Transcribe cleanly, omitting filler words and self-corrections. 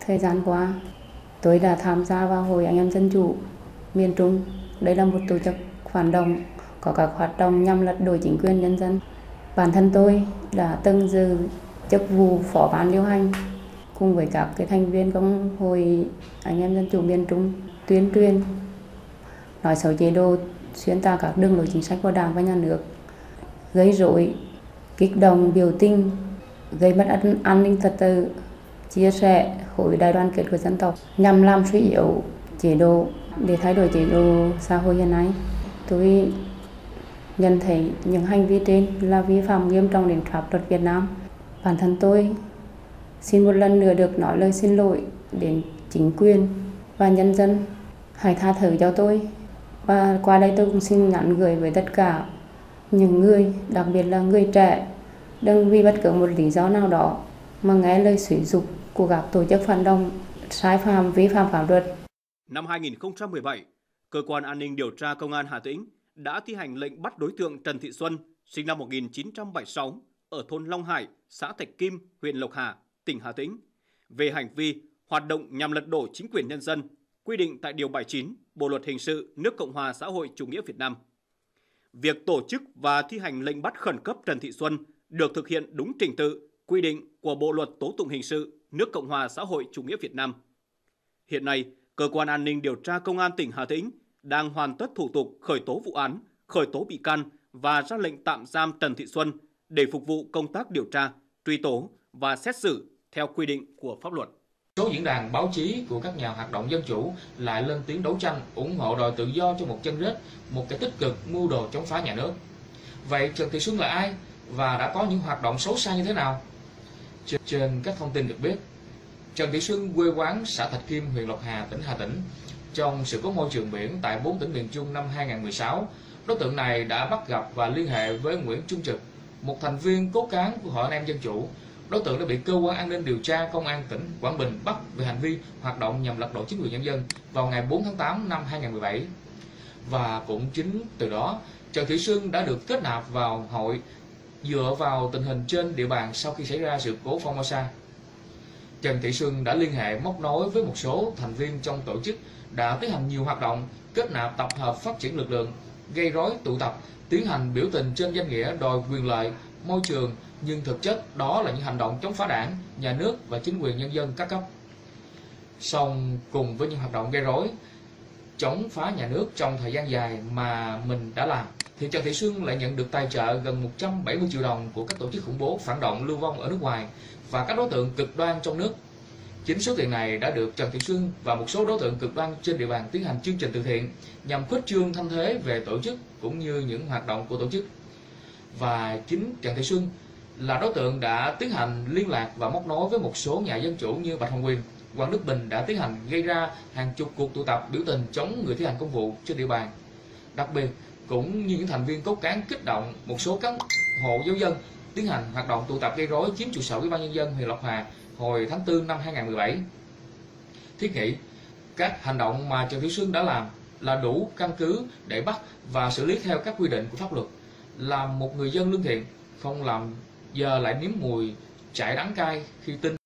Thời gian qua, tôi đã tham gia vào Hội Anh em Dân Chủ miền Trung. Đây là một tổ chức phản động có các hoạt động nhằm lật đổ chính quyền nhân dân. Bản thân tôi đã từng giữ chức vụ phó ban điều hành cùng với các thành viên trong Hội Anh em Dân Chủ miền Trung tuyên truyền, nói xấu chế độ, xuyên tạc các đường lối chính sách của Đảng và Nhà nước, gây rối, kích động biểu tình, gây mất an ninh trật tự, chia sẻ khối đại đoàn kết của dân tộc nhằm làm suy yếu chế độ để thay đổi chế độ xã hội hiện nay. Tôi nhận thấy những hành vi trên là vi phạm nghiêm trọng đến pháp luật Việt Nam. Bản thân tôi xin một lần nữa được nói lời xin lỗi đến chính quyền và nhân dân. Hãy tha thứ cho tôi. Và qua đây tôi cũng xin nhắn gửi với tất cả những người, đặc biệt là người trẻ, đừng vì bất cứ một lý do nào đó mà nghe lời xúi giục của các tổ chức phản động sai phạm, vi phạm pháp luật. Năm 2017, Cơ quan An ninh Điều tra Công an Hà Tĩnh đã thi hành lệnh bắt đối tượng Trần Thị Xuân, sinh năm 1976, ở thôn Long Hải, xã Thạch Kim, huyện Lộc Hà, tỉnh Hà Tĩnh, về hành vi hoạt động nhằm lật đổ chính quyền nhân dân, quy định tại Điều 79 Bộ Luật Hình sự nước Cộng hòa xã hội chủ nghĩa Việt Nam. Việc tổ chức và thi hành lệnh bắt khẩn cấp Trần Thị Xuân được thực hiện đúng trình tự, quy định của Bộ Luật Tố tụng Hình sự nước Cộng hòa xã hội chủ nghĩa Việt Nam. Hiện nay, Cơ quan An ninh Điều tra Công an tỉnh Hà Tĩnh đang hoàn tất thủ tục khởi tố vụ án, khởi tố bị can và ra lệnh tạm giam Trần Thị Xuân để phục vụ công tác điều tra, truy tố và xét xử theo quy định của pháp luật. Số diễn đàn báo chí của các nhà hoạt động dân chủ lại lên tiếng đấu tranh, ủng hộ đòi tự do cho một chân rết, một kẻ tích cực mưu đồ chống phá nhà nước. Vậy Trần Thị Xuân là ai và đã có những hoạt động xấu xa như thế nào? Trên các thông tin được biết, Trần Thị Xuân quê quán xã Thạch Kim, huyện Lộc Hà, tỉnh Hà Tĩnh. Trong sự cố môi trường biển tại 4 tỉnh miền Trung năm 2016, đối tượng này đã bắt gặp và liên hệ với Nguyễn Trung Trực, một thành viên cốt cán của Hội Anh em Dân Chủ. Đối tượng đã bị cơ quan an ninh điều tra Công an tỉnh Quảng Bình bắt về hành vi hoạt động nhằm lật đổ chính quyền nhân dân vào ngày 4 tháng 8 năm 2017. Và cũng chính từ đó, Trần Thị Xuân đã được kết nạp vào hội dựa vào tình hình trên địa bàn sau khi xảy ra sự cố Formosa. Trần Thị Xuân đã liên hệ móc nối với một số thành viên trong tổ chức, đã tiến hành nhiều hoạt động kết nạp, tập hợp, phát triển lực lượng, gây rối tụ tập, tiến hành biểu tình trên danh nghĩa đòi quyền lợi, môi trường, nhưng thực chất đó là những hành động chống phá Đảng, nhà nước và chính quyền nhân dân các cấp. Song cùng với những hoạt động gây rối, chống phá nhà nước trong thời gian dài mà mình đã làm, thì Trần Thị Xuân lại nhận được tài trợ gần 170 triệu đồng của các tổ chức khủng bố phản động lưu vong ở nước ngoài và các đối tượng cực đoan trong nước. Chính số tiền này đã được Trần Thị Xuân và một số đối tượng cực đoan trên địa bàn tiến hành chương trình từ thiện nhằm khuếch trương thanh thế về tổ chức cũng như những hoạt động của tổ chức. Và chính Trần Thị Xuân là đối tượng đã tiến hành liên lạc và móc nối với một số nhà dân chủ như Bạch Hồng Quyền, Hoàng Đức Bình đã tiến hành gây ra hàng chục cuộc tụ tập biểu tình chống người thi hành công vụ trên địa bàn. Đặc biệt, cũng như những thành viên cốt cán kích động một số cán hộ giáo dân tiến hành hoạt động tụ tập gây rối chiếm trụ sở Ủy ban Nhân dân huyện Lộc Hà hồi tháng 4 năm 2017. Thiết nghĩ các hành động mà Trần Thị Xuân đã làm là đủ căn cứ để bắt và xử lý theo các quy định của pháp luật. Là một người dân lương thiện, không làm giờ lại nếm mùi chải đắng cay khi tin